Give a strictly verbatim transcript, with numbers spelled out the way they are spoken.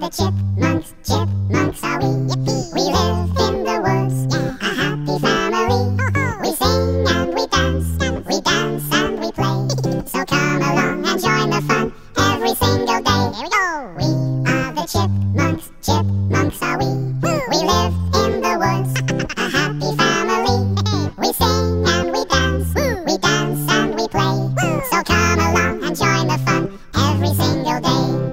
chipmunks, chipmunks are we. Yippee. We live in the woods, a happy family. We sing and we dance, we dance and we play. So come along and join the fun every single day. Here we go. We are the chipmunks, chipmunks are we. We live in the woods, a happy family. We sing and we dance, we dance and we play. So come along and join the fun every single day.